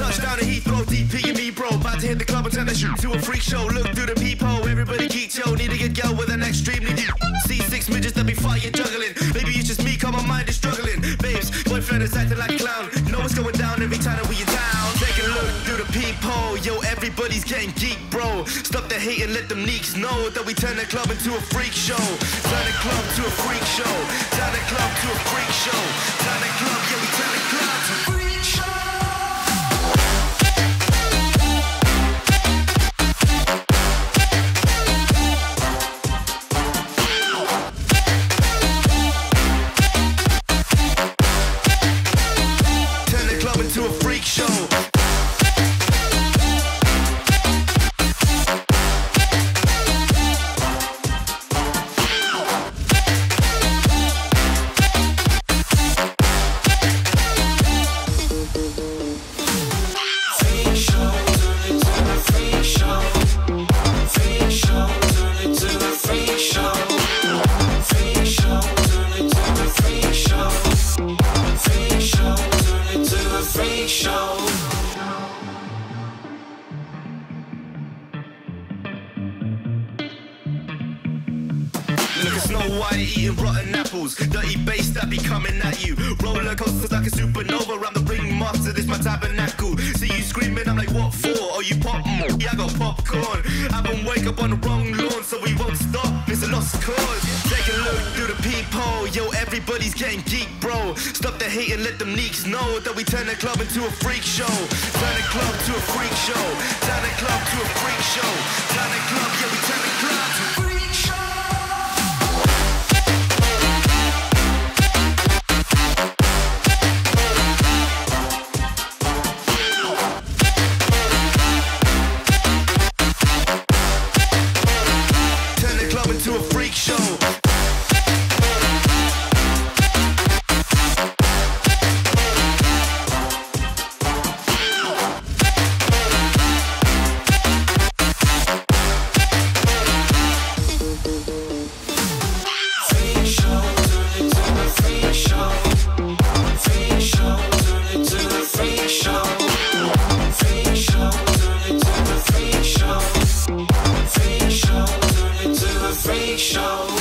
Touchdown to Heathrow, DP and me, bro. About to hit the club and turn that shit to a freak show. Look through the peephole, everybody geek, yo. Need to get girl with an extremely deep. See six midgets that be fighting, juggling. Maybe it's just me, cause my mind is struggling. Babes, boyfriend is acting like a clown. You know what's going down every time that we are down. Take a look through the peephole, yo. Everybody's getting geek, bro. Stop the hate and let them neeks know that we turn the club into a freak show. Turn the club to a freak show. Turn the club to a freak show. Turn the club, yeah, we turn the club to a freak show. Turn the club into a freak show. Look at Snow White eating rotten apples. Dirty bass that be coming at you. Roller coasters like a supernova. I'm the ringmaster, this my tabernacle. See you screaming, I'm like, what for? Oh, you pop? Yeah, I got popcorn. I don't wake up on the wrong lawn, so we won't stop. It's a lost cause. Take a look through the peephole. Yo, everybody's getting geek, bro. Stop the hate and let them neeks know that we turn the club into a freak show. Turn the club to a freak show. Turn the club to a freak show. Turn the club, yeah, we turn the club to a freak show. To a freak show. Show.